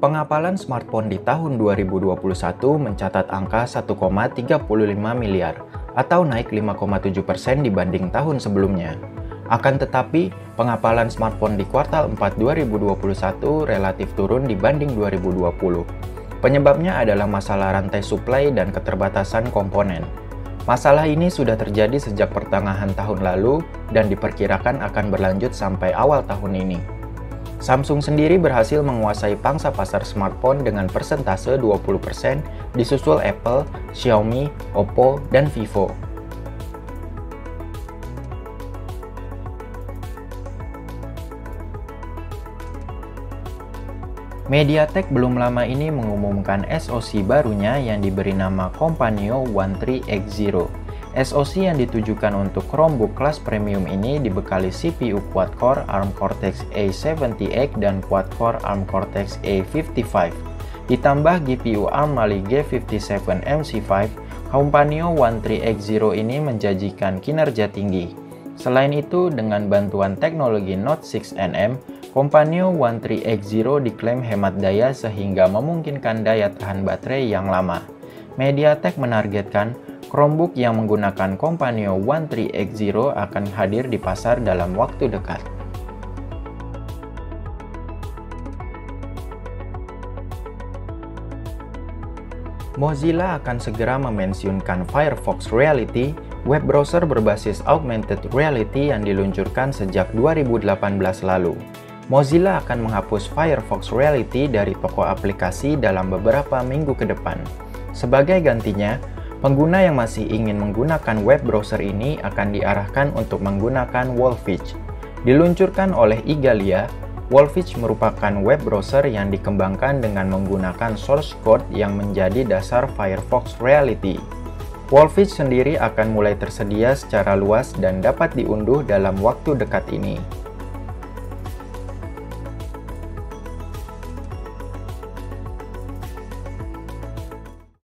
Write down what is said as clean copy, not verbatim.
Pengapalan smartphone di tahun 2021 mencatat angka 1,35 miliar atau naik 5,7% dibanding tahun sebelumnya. Akan tetapi, pengapalan smartphone di kuartal 4 2021 relatif turun dibanding 2020. Penyebabnya adalah masalah rantai suplai dan keterbatasan komponen. Masalah ini sudah terjadi sejak pertengahan tahun lalu dan diperkirakan akan berlanjut sampai awal tahun ini. Samsung sendiri berhasil menguasai pangsa pasar smartphone dengan persentase 20%, disusul Apple, Xiaomi, Oppo, dan Vivo. MediaTek belum lama ini mengumumkan SoC barunya yang diberi nama Kompanio One 3X0. SoC yang ditujukan untuk Chromebook kelas premium ini dibekali CPU quad-core ARM Cortex-A70X dan quad-core ARM Cortex-A55. Ditambah GPU ARM Mali G57MC5, Kompanio One 3X0 ini menjanjikan kinerja tinggi. Selain itu, dengan bantuan teknologi Note 6nm, Kompanio One 3X0 diklaim hemat daya sehingga memungkinkan daya tahan baterai yang lama. MediaTek menargetkan Chromebook yang menggunakan Kompanio One 3X0 akan hadir di pasar dalam waktu dekat. Mozilla akan segera memensiunkan Firefox Reality, web browser berbasis augmented reality yang diluncurkan sejak 2018 lalu. Mozilla akan menghapus Firefox Reality dari toko aplikasi dalam beberapa minggu ke depan. Sebagai gantinya, pengguna yang masih ingin menggunakan web browser ini akan diarahkan untuk menggunakan Wolfich. Diluncurkan oleh Igalia, Wolfich merupakan web browser yang dikembangkan dengan menggunakan source code yang menjadi dasar Firefox Reality. Wolfich sendiri akan mulai tersedia secara luas dan dapat diunduh dalam waktu dekat ini.